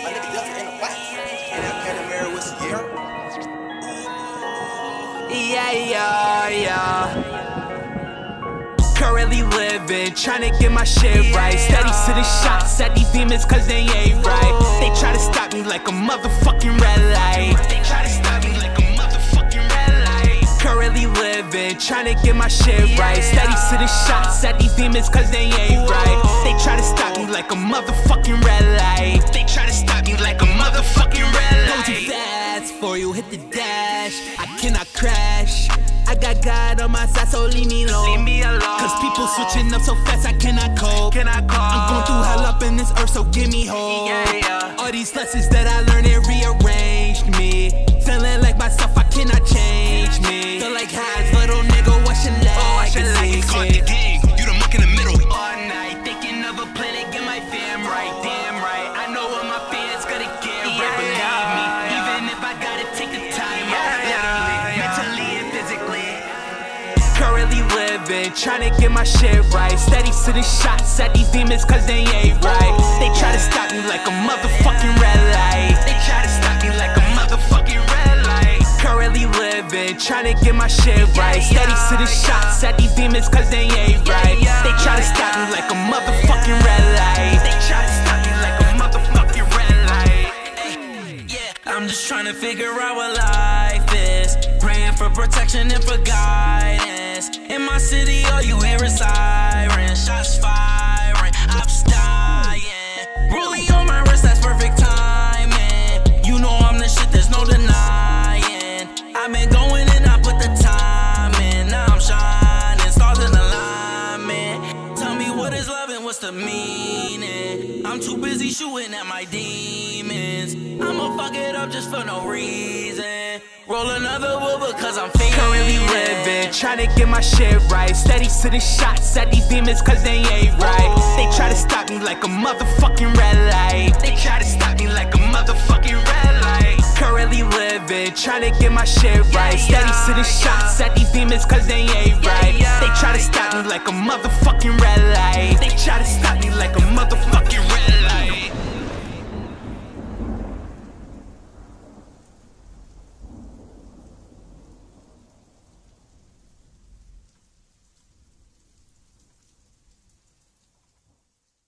My nigga Delta in the box. And that Panamera with Sierra. Yeah. Currently living, tryna get my shit right. Steady to the shots at these demons cause they ain't right. They try to stop me like a motherfucking red light. They try to stop me like a motherfucking red light. Currently living, tryna get my shit right. Steady to the shots at these demons cause they ain't right. They try to stop me like a motherfucking red light. They try to stop me like a motherfucking red light. Go too fast for you, hit the dash. I cannot crash. I got God on my side, so leave me alone. Cause people switching up so fast, I cannot cope. I'm going through hell up in this earth, so give me hope. All these lessons that I learned, it rearranged me. Feeling like myself, I cannot change me. Feel like highs, little nigga, what's your legacy? Caught the game, you the muck in the middle. All night, thinking of a plan to get my fam right. Damn right, I know what my fans gonna get right. Believe me, even if I gotta take the time out, literally, mentally and physically. Currently living, tryna get my shit right. Steady to the shots at these demons cause they ain't right. They try to stop me like a motherfucking red light. They try to stop me like a motherfucking red light. Currently living, tryna get my shit right. Steady to the shots at these demons cause they ain't right. They try to stop me like a motherfucking red light. They try to stop me like a motherfucking red light. I'm just trying to figure out what life is. Praying for protection and for guidance. In my city, all you hear is sirens. Shots firing, ops dying. Rolling on my wrist, that's perfect timing. You know I'm the shit, there's no denying. I've been going and I put the time in. Now I'm shining, stars in alignment. Tell me what is love and what's the meaning? I'm too busy shooting at my demons. I'ma fuck it up just for no reason. Roll another wood because I'm feeling. Currently living, tryna get my shit right. Steady to the shots at these demons cause they ain't right. They try to stop me like a motherfucking red light. They try to stop me like a motherfucking red light. Currently living, tryna get my shit right. Steady to the shots at these demons cause they ain't right. They try to stop me like a motherfucking red light. They try to stop me like a motherfucking red light.